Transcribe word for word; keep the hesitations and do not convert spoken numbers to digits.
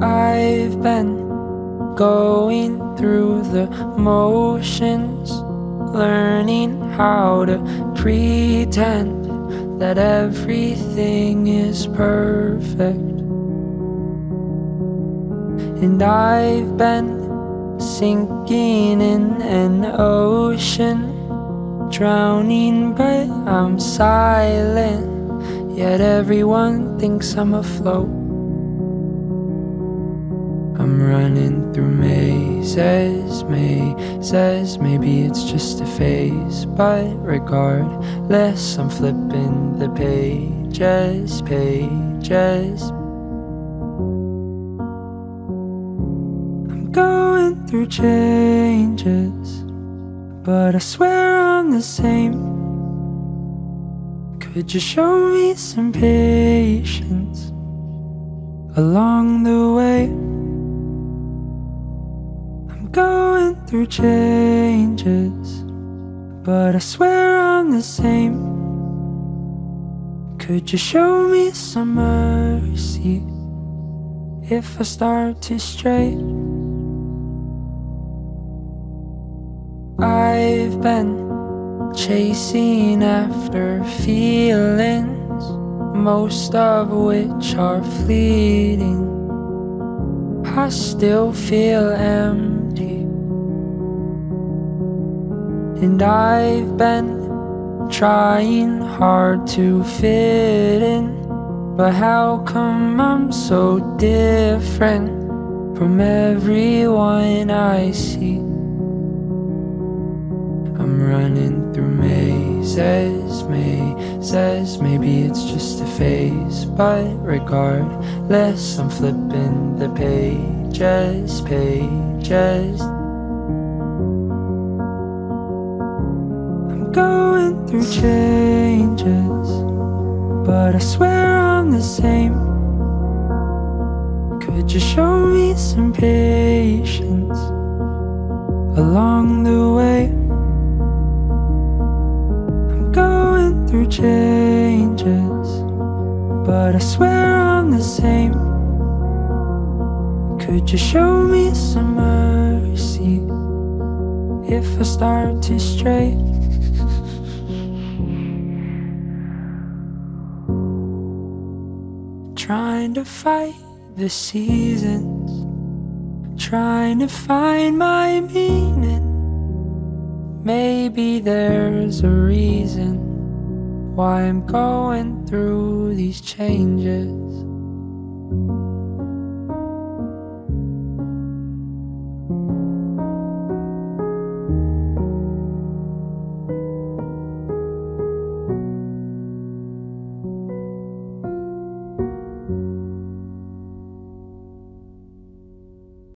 I've been going through the motions, learning how to pretend that everything is perfect. And I've been sinking in an ocean, drowning but I'm silent, yet everyone thinks I'm afloat. I'm running through mazes, mazes, maybe it's just a phase, but regardless, I'm flipping the pages, pages. I'm going through changes, but I swear I'm the same. Could you show me some patience along the way? Going through changes, but I swear I'm the same. Could you show me some mercy if I start to stray? I've been chasing after feelings, most of which are fleeting. I still feel empty, and I've been trying hard to fit in, but how come I'm so different from everyone I see? I'm running through mazes, mazes, maybe it's just a phase, but regardless, I'm flipping the pages, pages. I'm going through changes, but I swear I'm the same. Could you show me some patience along the way? Through changes, but I swear I'm the same. Could you show me some mercy if I start to stray? Trying to fight the seasons, trying to find my meaning. Maybe there's a reason why I'm going through these changes.